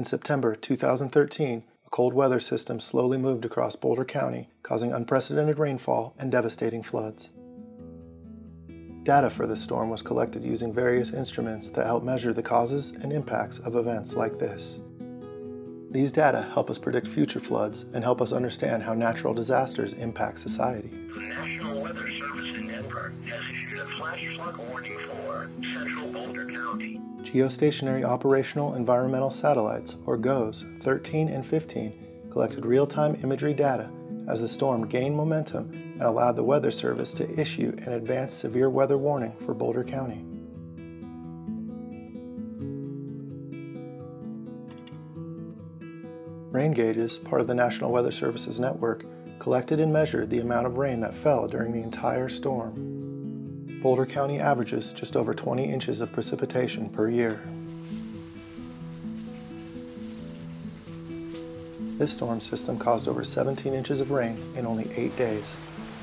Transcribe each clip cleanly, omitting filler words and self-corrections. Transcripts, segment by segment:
In September 2013, a cold weather system slowly moved across Boulder County, causing unprecedented rainfall and devastating floods. Data for this storm was collected using various instruments that help measure the causes and impacts of events like this. These data help us predict future floods and help us understand how natural disasters impact society. The National Ecological Network has issued a flash flood warning for central Boulder County. Geostationary Operational Environmental Satellites, or GOES, 13 and 15, collected real-time imagery data as the storm gained momentum and allowed the Weather Service to issue an advanced severe weather warning for Boulder County. Rain gauges, part of the National Weather Service's network, collected and measured the amount of rain that fell during the entire storm. Boulder County averages just over 20 inches of precipitation per year. This storm system caused over 17 inches of rain in only 8 days.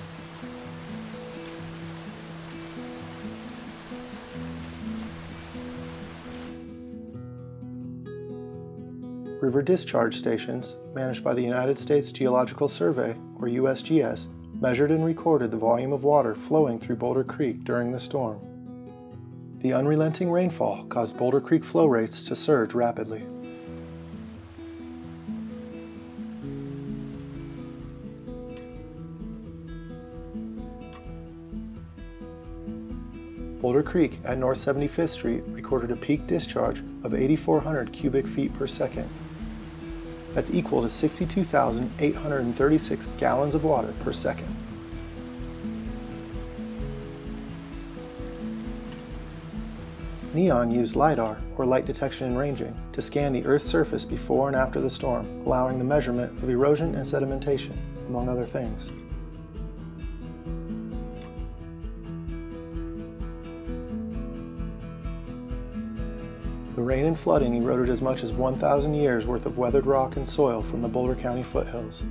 River discharge stations, managed by the United States Geological Survey, or USGS, measured and recorded the volume of water flowing through Boulder Creek during the storm. The unrelenting rainfall caused Boulder Creek flow rates to surge rapidly. Boulder Creek at North 75th Street recorded a peak discharge of 8,400 cubic feet per second. That's equal to 62,836 gallons of water per second. NEON used LiDAR, or light detection and ranging, to scan the Earth's surface before and after the storm, allowing the measurement of erosion and sedimentation, among other things. The rain and flooding eroded as much as 1,000 years worth of weathered rock and soil from the Boulder County foothills.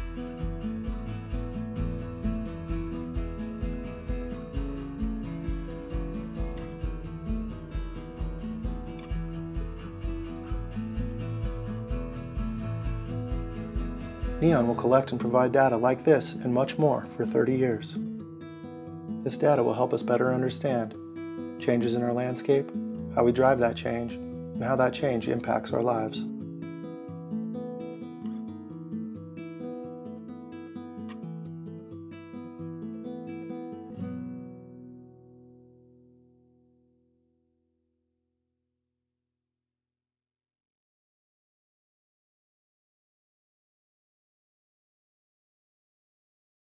NEON will collect and provide data like this and much more for 30 years. This data will help us better understand changes in our landscape, how we drive that change, and how that change impacts our lives.